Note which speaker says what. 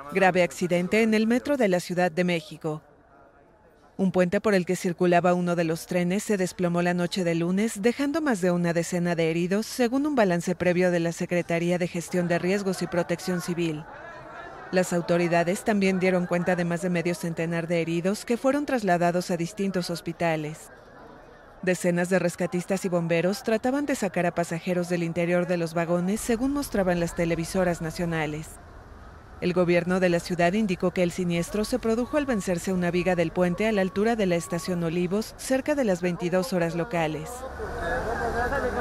Speaker 1: Grave accidente en el metro de la Ciudad de México. Un puente por el que circulaba uno de los trenes se desplomó la noche de lunes, dejando más de una decena de heridos, según un balance previo de la Secretaría de Gestión de Riesgos y Protección Civil. Las autoridades también dieron cuenta de más de medio centenar de heridos que fueron trasladados a distintos hospitales. Decenas de rescatistas y bomberos trataban de sacar a pasajeros del interior de los vagones, según mostraban las televisoras nacionales. El gobierno de la ciudad indicó que el siniestro se produjo al vencerse una viga del puente a la altura de la estación Olivos, cerca de las 22 horas locales.